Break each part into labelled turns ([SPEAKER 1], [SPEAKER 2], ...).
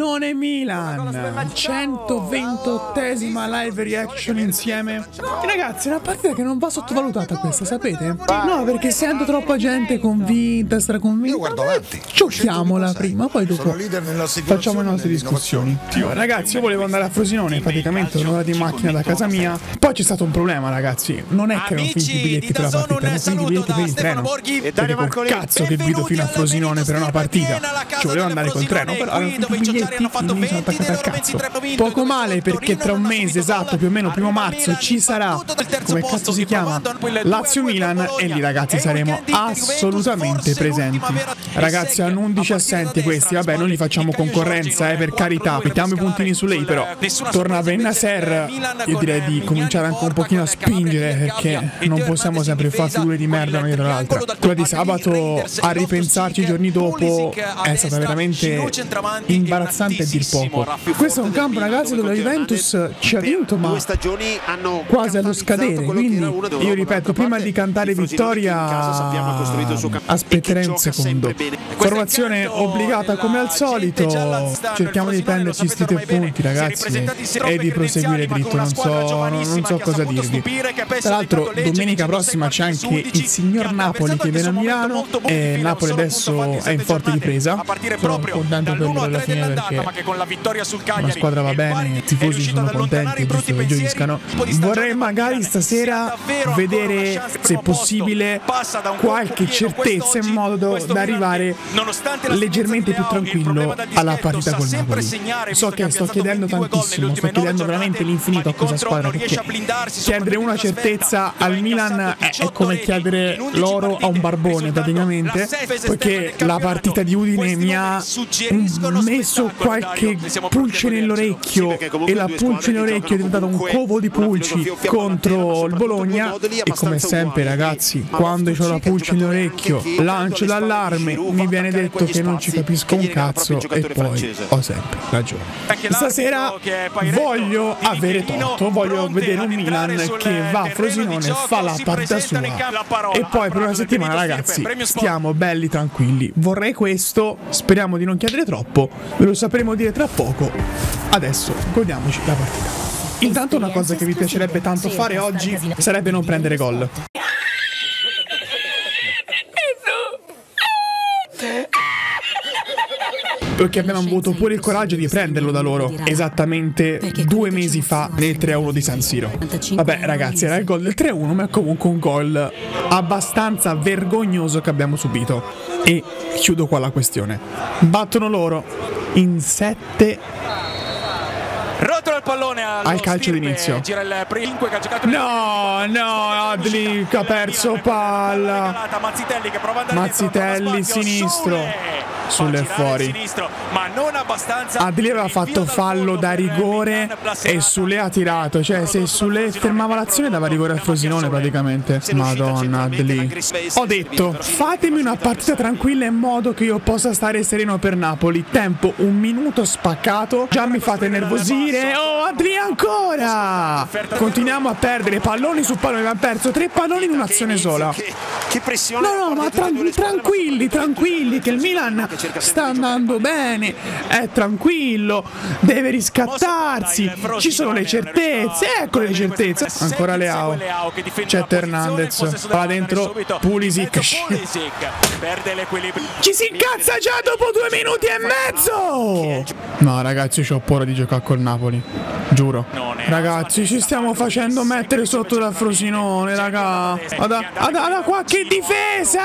[SPEAKER 1] Frosinone Milan, 128esima live reaction insieme. E ragazzi, è una partita che non va sottovalutata questa, sapete? No, perché sento troppa gente convinta, straconvinta.
[SPEAKER 2] Io guardo avanti.
[SPEAKER 1] Giochiamola prima, poi dopo facciamo le nostre discussioni. Ragazzi, io volevo andare a Frosinone, praticamente un'ora di macchina da casa mia. Poi c'è stato un problema, ragazzi. Non è che erano finiti i biglietti per la partita, erano finiti i biglietti per il treno. Perché col cazzo che guido fino a Frosinone per una partita. Ci volevo andare col treno, però erano finiti i biglietti, quindi mi sono attaccato al cazzo. Poco male, perché tra un mese esatto, più o meno 1° marzo, ci sarà, come cazzo si chiama, Lazio-Milan, e lì ragazzi saremo assolutamente presenti. Ragazzi, hanno 11 assenti questi, vabbè, noi li facciamo concorrenza, per carità, mettiamo i puntini su lei, però torna Bennacer, io direi di cominciare anche un pochino a spingere, perché non possiamo sempre fare figure di merda una dietro l'altra. Quella di sabato, a ripensarci i giorni dopo, è stata veramente imbarazzante a dir poco. Questo è un campo, ragazzi, dove la Juventus ci ha vinto, ma quasi allo scadere, quindi io ripeto, prima di cantare vittoria aspetterei un secondo. Formazione obbligata come al solito, cerchiamo di prenderci sti 3 punti, ragazzi, e di proseguire dritto. Non so cosa dirvi. Tra l'altro domenica prossima c'è anche il signor Napoli che viene a Milano, e Napoli adesso è in forte ripresa. Sono contento per loro alla fine, perché la squadra va bene, i tifosi sono contenti, giusto che gioiscano. Vorrei magari stasera vedere, se possibile, qualche certezza in modo da arrivare leggermente più tranquillo alla partita col Napoli. So che sto chiedendo tantissimo, sto chiedendo veramente l'infinito a questa squadra, perché chiedere una certezza al Milan è come chiedere l'oro a un barbone praticamente, perché la partita di Udine mi ha messo qualche pulce nell'orecchio, e la pulce nell'orecchio è diventata un covo di pulci contro il Bologna. E come sempre, ragazzi, quando ho la pulce nell'orecchio lancio l'allarme, mi viene detto che non ci capisco un cazzo, e poi ho sempre ragione. Stasera voglio avere torto, voglio vedere un Milan che va a Frosinone, fa la partita sua, e poi per una settimana, ragazzi, stiamo belli tranquilli. Vorrei questo, speriamo di non chiedere troppo, ve lo sapremo dire tra poco. Adesso godiamoci la partita. Intanto una cosa che vi piacerebbe tanto fare oggi sarebbe non prendere gol. Perché abbiamo avuto pure il coraggio di prenderlo da loro esattamente 2 mesi fa nel 3-1 di San Siro. Vabbè ragazzi, era il gol del 3-1, ma è comunque un gol abbastanza vergognoso che abbiamo subito. E chiudo qua la questione. Battono loro in 7.
[SPEAKER 3] Rotola il pallone
[SPEAKER 1] al calcio d'inizio. No, Adli ha perso palla. Mazzitelli sinistro. Sulle fuori. Adli aveva fatto fallo da rigore e Sule ha tirato. Cioè, se Sule fermava l'azione dava rigore al Frosinone praticamente. Madonna, Adli. Ho detto, fatemi una partita tranquilla in modo che io possa stare sereno per Napoli. Tempo 1 minuto spaccato. Già mi fate nervosire. Oh, Adli ancora! Continuiamo a perdere palloni su palloni. Abbiamo perso 3 palloni in un'azione sola. No, ma tranquilli, che il Milan sta andando bene, è tranquillo, deve riscattarsi, ci sono le certezze, ecco le certezze. Ancora Leao, c'è Hernandez, va dentro Pulisic. Ci si incazza già dopo 2 minuti e mezzo. No ragazzi, io ho paura di giocare col Napoli, giuro. Ragazzi, ci stiamo facendo mettere sotto dal Frosinone, raga. Ada qualche difesa.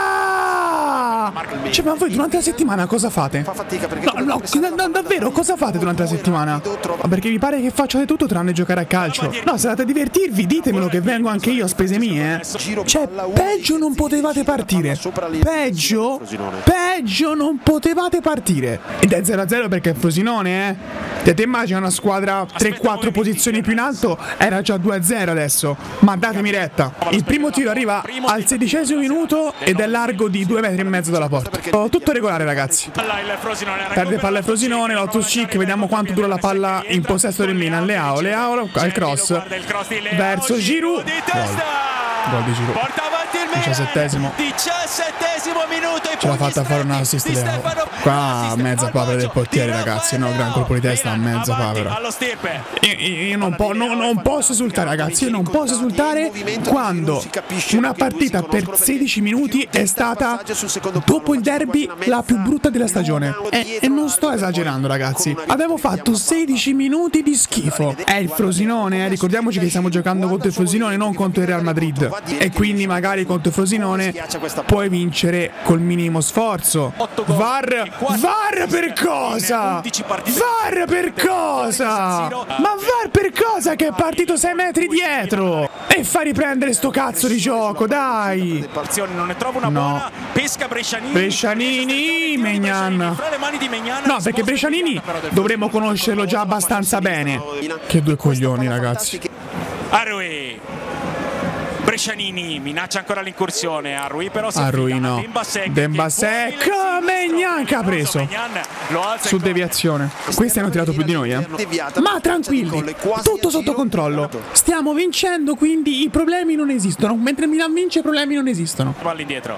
[SPEAKER 1] Cioè, ma voi durante la settimana cosa fate? No, davvero, cosa fate durante la settimana? Ma perché vi pare che facciate tutto tranne giocare a calcio? No, se andate a divertirvi, ditemelo che vengo anche io a spese mie, Cioè, peggio non potevate partire. Peggio non potevate partire. Ed è 0-0 perché è Frosinone, Te immagini una squadra 3-4 posizioni più in alto, era già 2-0 adesso. Ma datemi retta. Il primo tiro arriva al 16° minuto ed è largo di 2,5 metri dalla porta. Tutto regolare, ragazzi. Perde palla il Frosinone, Loftus-Cheek, vediamo quanto dura la palla in possesso del Milan. Leao al cross verso Giroud. Gol di Giroud. 17esimo.
[SPEAKER 3] 20° minuto.
[SPEAKER 1] Ce l'ha fatta fare un assist Leao. Qua mezza papera del portiere, ragazzi. No, gran colpo di testa a mezza papera. Io non posso esultare, ragazzi. Io non posso esultare quando una partita per 16 minuti è stata, dopo il derby, la più brutta della stagione. E non sto esagerando, ragazzi. Abbiamo fatto 16 minuti di schifo. È il Frosinone, ricordiamoci che stiamo giocando contro il Frosinone, non contro il Real Madrid. E quindi magari contro il Frosinone puoi vincere col minimo sforzo. VAR per cosa? VAR per cosa? Ma VAR per cosa che è partito 6 metri dietro? E fa riprendere sto cazzo di gioco, dai!
[SPEAKER 3] Non ne trovo una buona. Pesca
[SPEAKER 1] Brescianini, Maignan. No, perché Brescianini dovremmo conoscerlo già abbastanza bene. Che due coglioni, ragazzi.
[SPEAKER 3] Arrui. Brescianini minaccia ancora l'incursione. Arrui però si
[SPEAKER 1] Arrui no. Dembasek. Maignan che ha preso su deviazione. Questi hanno tirato più di noi, Ma tranquilli, tutto sotto controllo. Stiamo vincendo, quindi i problemi non esistono. Mentre Milan vince, i problemi non esistono.
[SPEAKER 3] Palla indietro.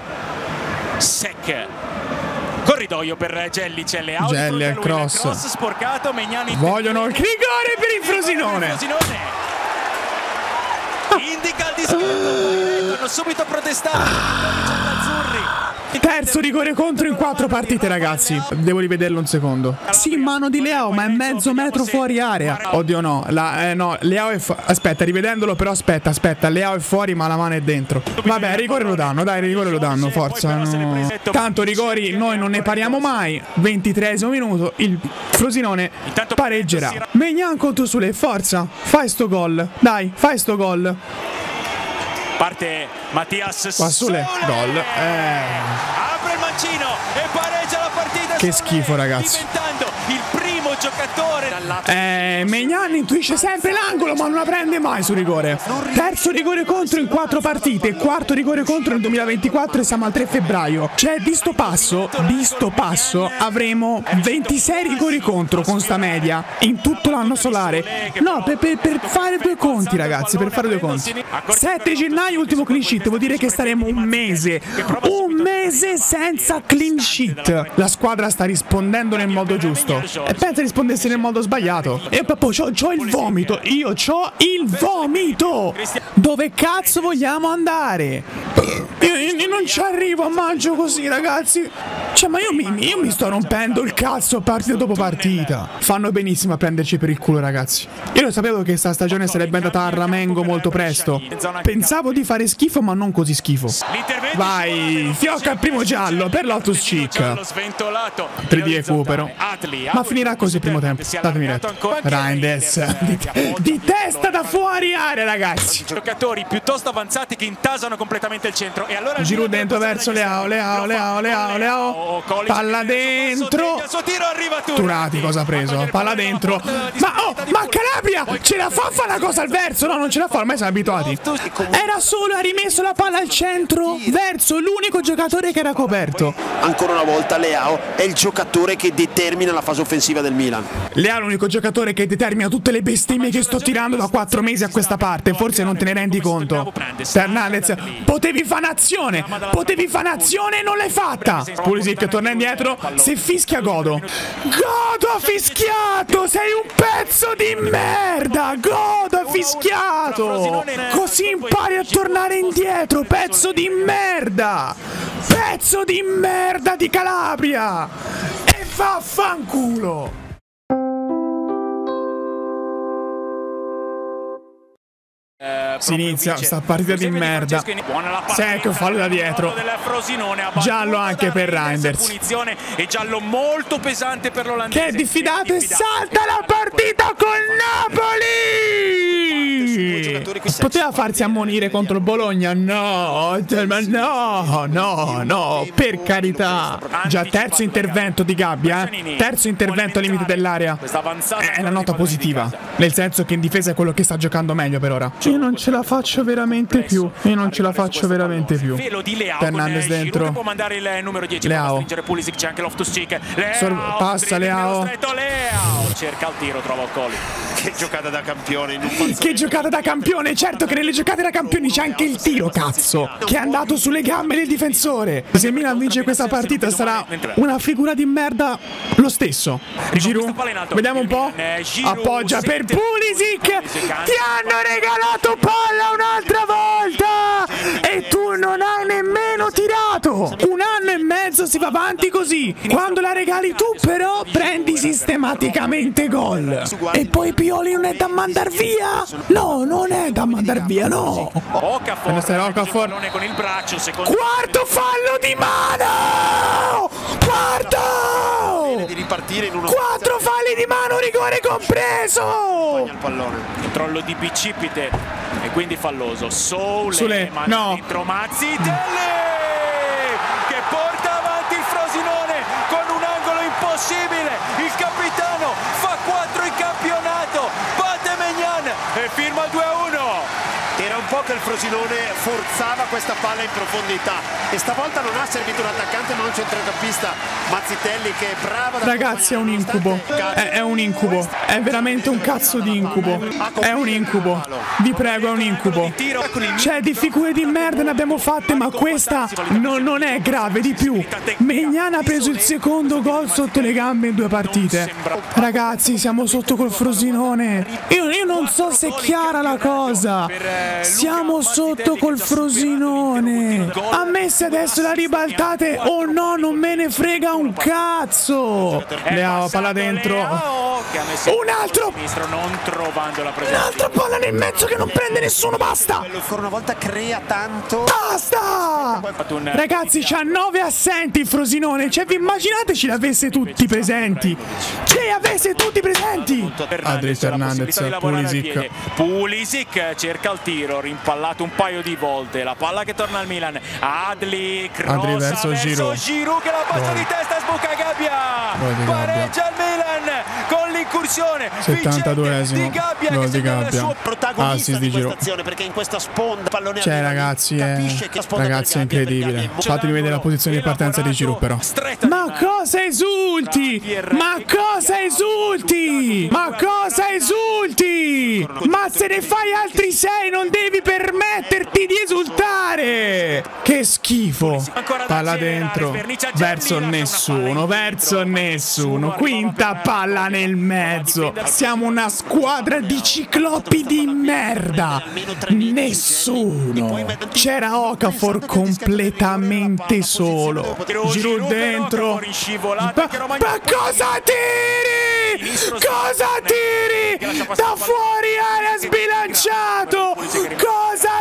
[SPEAKER 3] Sec. Corridoio per Gelli, c'è Leao.
[SPEAKER 1] Gelli al cross
[SPEAKER 3] sporcato.
[SPEAKER 1] Vogliono il rigore per il Frosinone.
[SPEAKER 3] Indica il dischetto, hanno subito protestato azzurri.
[SPEAKER 1] Terzo rigore contro in 4 partite, ragazzi. Devo rivederlo un secondo. Sì, mano di Leao, ma è mezzo metro fuori area. Oddio no, no, Leao è aspetta, rivedendolo però aspetta, Leao è fuori ma la mano è dentro. Vabbè, rigore lo danno, dai, rigore lo danno, forza no. Tanto rigori noi non ne pariamo mai. 23° minuto, il Frosinone pareggerà. Maignan contro Sule, forza, fai sto gol. Dai, fai sto gol.
[SPEAKER 3] Parte Mattias
[SPEAKER 1] Sule, gol.
[SPEAKER 3] Apre il mancino e pareggia la partita.
[SPEAKER 1] Che schifo, ragazzi.
[SPEAKER 3] Diventando il primo giocatore
[SPEAKER 1] Maignan intuisce sempre l'angolo ma non la prende mai su rigore. Terzo rigore contro in 4 partite, quarto rigore contro nel 2024 e siamo al 3 febbraio. Cioè di sto passo avremo 26 rigori contro con sta media in tutto l'anno solare. No, per fare due conti, ragazzi, per fare due conti. 7 gennaio ultimo clean sheet, vuol dire che staremo un mese senza clean sheet. La squadra sta rispondendo nel modo giusto e pensa rispondesse nel modo sbagliato. E proprio c'ho il vomito. Io c'ho il vomito. Dove cazzo vogliamo andare? Io non ci arrivo a maggio così, ragazzi. Cioè, ma io mi sto rompendo il cazzo partita dopo partita. Fanno benissimo a prenderci per il culo, ragazzi. Io lo sapevo che sta stagione sarebbe andata a ramengo molto presto. Pensavo di fare schifo, ma non così schifo. Vai, fiocca il primo giallo per Loftus-Cheek. 3 di recupero. Ma finirà così il primo tempo. Datemi retta. Reinders di testa da fuori area, ragazzi.
[SPEAKER 3] Giocatori piuttosto avanzati che intasano completamente il centro. E allora
[SPEAKER 1] Giroud dentro verso Leao. Palla dentro. Turati cosa ha preso? Palla dentro. Ma Calabria ce la fa fare la cosa al verso? No, non ce la fa, ormai siamo abituati. Era solo, ha rimesso la palla al centro verso l'unico giocatore che era coperto.
[SPEAKER 2] Ancora una volta Leao è il giocatore che determina la fase offensiva del Milan.
[SPEAKER 1] Leao è l'unico giocatore che determina tutte le bestemmie che sto tirando da 4 mesi a questa parte. Forse non te ne rendi conto. Fernandez, potevi fare un'azione e non l'hai fatta. Pulisic torna indietro. Se fischia Godo ha fischiato. Sei un pezzo di merda. Godo ha fischiato. Così impari a tornare indietro. Pezzo di merda. Pezzo di merda di Calabria. E vaffanculo. Si inizia sta partita di merda. Secco, fallo da dietro. Giallo anche per Reinders.
[SPEAKER 3] E giallo molto pesante per l'olandese.
[SPEAKER 1] Che diffidato e salta la partita col Napoli. Poteva farsi ammonire contro il Bologna? No, per carità. Già terzo intervento di Gabbia, terzo intervento al limite dell'area. È una nota positiva, nel senso che in difesa è quello che sta giocando meglio per ora. Io non ce la faccio veramente più. Fernandez dentro. Leao. Passa Leao.
[SPEAKER 3] Cerca il tiro, trova Occoli.
[SPEAKER 2] Che giocata da campione.
[SPEAKER 1] Che giocata giocata da campione. Certo che nelle giocate da campioni c'è anche il tiro, cazzo, che è andato sulle gambe del difensore. Se Milan vince questa partita sarà una figura di merda lo stesso. Giroud, vediamo un po'. Appoggia per Pulisic. Ti hanno regalato palla un'altra volta e tu non hai nemmeno tirato. Un anno e mezzo si va avanti così. Quando la regali tu però prendi sistematicamente gol. E poi Pioli non è da mandar via. No, non è da mandar via, no. Okafor. Quarto fallo di mano. Quarto.
[SPEAKER 2] Di ripartire in uno
[SPEAKER 1] 4 falli di mano, rigore compreso.
[SPEAKER 2] Il pallone.
[SPEAKER 3] Controllo di Bicipite e quindi falloso. Soule,
[SPEAKER 1] no.
[SPEAKER 3] Dentro Mazzitelli che porta avanti il Frosinone con un angolo impossibile. Il capitano fa 4 in campionato, batte Maignan e firma 2-1.
[SPEAKER 2] Era un po' che il Frosinone forzava questa palla in profondità e stavolta non ha servito un attaccante ma un centrocampista, Mazzitelli, che è bravo.
[SPEAKER 1] Ragazzi, è un incubo. È un incubo. È veramente un cazzo di incubo. È un incubo. Vi prego, è un incubo. Cioè, di figure di merda ne abbiamo fatte, ma questa non è grave di più. Maignan ha preso il secondo gol sotto le gambe in 2 partite. Ragazzi, siamo sotto col Frosinone. Io non so se è chiara la cosa. Siamo sotto col Frosinone. Ammesse adesso la ribaltate o no, non me ne frega un cazzo. Leao, palla dentro. Un altro. Un'altra palla nel mezzo che non prende nessuno. Basta.
[SPEAKER 2] Ancora una volta crea tanto.
[SPEAKER 1] Basta. Ragazzi, c'ha 9 assenti il Frosinone. Cioè, vi immaginate ce l'avesse tutti presenti? Ce l'avesse tutti presenti. Adri Fernandez,
[SPEAKER 3] Pulisic cerca il tiro, rimpallato un paio di volte. La palla che torna al Milan. Adli verso Giroud che la passa di testa, sbuca Gabbia. Pareggia il Milan con l'incursione
[SPEAKER 1] 72esimo gol di Gabbia.
[SPEAKER 2] Assist di Giroud, perché in questa sponda pallone.
[SPEAKER 1] Cioè, ragazzi, ragazzi, è incredibile. Fatemi vedere la posizione di partenza di Giroud, però. Ma cosa esulti? Ma cosa esulti? Ma cosa esulti? Ma se ne fai altri 6 non devi permetterti di esultare. Che schifo. Palla dentro. Verso nessuno. Quinta palla nel mezzo. Siamo una squadra di ciclopi di merda. Nessuno. C'era Okafor completamente solo. Giroud dentro. Ma cosa tiri? Cosa tiri? Da fuori area sbilanciato. Cosa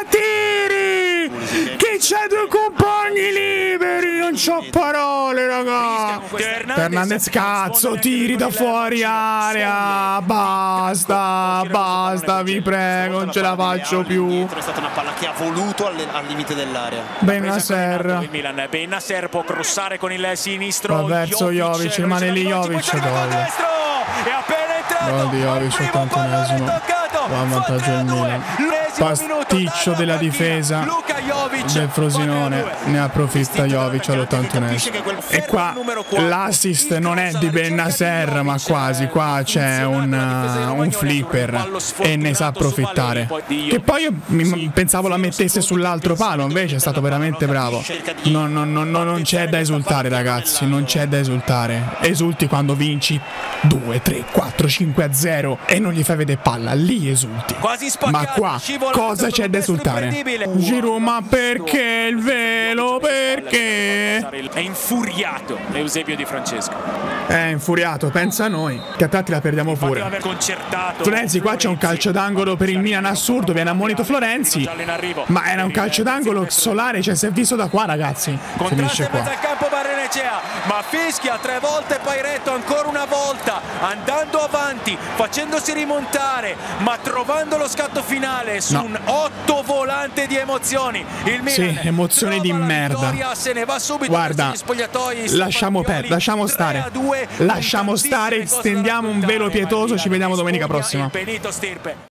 [SPEAKER 1] tiri? Che c'è 2 compagni liberi. Non c'ho parole, raga. Fernandez, cazzo, tiri da fuori area. Basta, vi prego, non ce la faccio più.
[SPEAKER 2] È stata una palla che ha voluto al limite dell'area.
[SPEAKER 1] Bennacer.
[SPEAKER 3] Bennacer può crossare con il sinistro.
[SPEAKER 1] Va verso Jovic, rimane lì Jovic. Gol di Jovic, 81esimo. Va in vantaggio il Milan. Pasticcio della difesa del Frosinone, ne approfitta Jovic all'81esimo. E qua l'assist non è di Bennacer, ma quasi. Qua c'è un flipper e ne sa approfittare. Che poi io pensavo la mettesse sull'altro palo, invece è stato veramente bravo. Non c'è da esultare, ragazzi, non c'è da esultare. Esulti quando vinci 2, 3, 4, 5-0 e non gli fai vedere palla, lì esulti. Ma qua cosa c'è da esultare? Giroud, ma perché il velo? Perché?
[SPEAKER 3] È infuriato Eusebio Di Francesco.
[SPEAKER 1] È infuriato, pensa a noi, che a tratti la perdiamo pure. Florenzi, qua c'è un calcio d'angolo per il Milan assurdo, viene ammonito Florenzi. Ma era un calcio d'angolo solare, cioè si è visto da qua, ragazzi. Finisce qua.
[SPEAKER 3] Ma fischia 3 volte Pairetto, ancora una volta, andando avanti, facendosi rimontare, ma trovando lo scatto finale su un 8 volante di emozioni. Il Milan,
[SPEAKER 1] sì, emozioni di merda.
[SPEAKER 3] Se ne va subito.
[SPEAKER 1] Guarda, lasciamo stare. Lasciamo stare, stendiamo un velo pietoso, ci vediamo domenica prossima.